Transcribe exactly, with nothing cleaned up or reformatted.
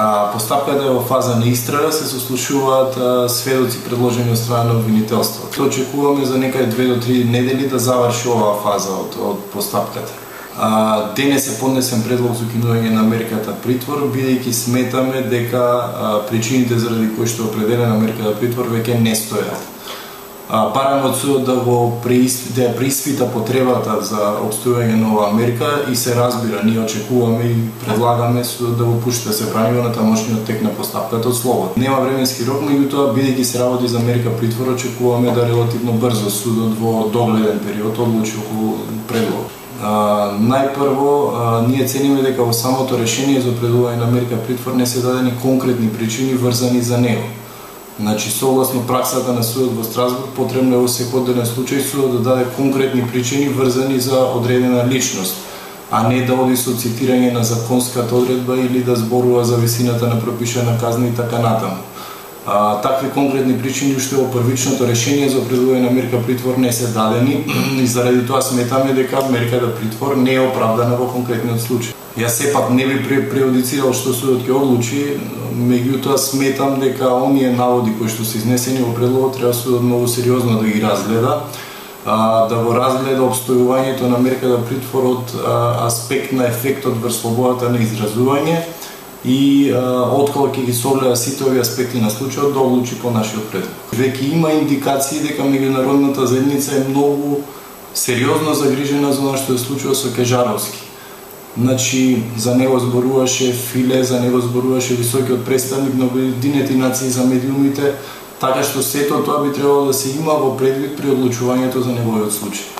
Постапката е во фаза на истрага, се сослушуваат сведоци предложени од страна на обвинителството. Очекуваме за некаде две до три недели да заврши оваа фаза од, од постапката. А, денес е поднесен предлог за укинување на мерката притвор, бидејќи сметаме дека а, причините заради кои што е определена мерката притвор веќе не стојат. Бараме од судот да го преиспита, да преиспита потребата за обстојување на оваа мерка и се разбира, ние очекуваме и предлагаме судот да го пушти да се брани во натамошниот тек на постапката од слобода. Нема временски рок, меѓутоа бидејќи се работи за мерка притвор, очекуваме да релативно брзо судот во догледен период одлучи околу предлог. Uh, најпрво, uh, ние цениме дека во самото решение за определување на мерка притвор не се дадени конкретни причини врзани за него. Значи, согласно праксата на судот во Страсбург, потребно е во секој одделен случај судот да даде конкретни причини врзани за одредена личност, а не да оди со цитирање на законската одредба или да зборува за висината на пропишана казна и така натаму. А, такви конкретни причини уште во првичното решение за определување на мерка притвор не се дадени и заради тоа сметаме дека мерката притвор не е оправдана во конкретниот случај. Јас сепак не би прејудицирал што судот ќе одлучи, меѓутоа сметам дека оние наводи кои што се изнесени во предлогот треба судот многу сериозно да ги разгледа, а, да го разгледа обстојувањето на мерката притвор од а, аспект на ефектот врз слободата на изразување и откога ќе ги согледа сите овие аспекти на случајот да одлучи по нашиот предлог. Веќе има индикации дека меѓународната заедница е многу сериозно загрижена за она што се случува со Кежаровски. Значи, за него зборуваше Филе, за него зборуваше високиот представник на Обединетите нации за медиумите, така што сето тоа би требало да се има во предвид при одлучувањето за неговиот случај.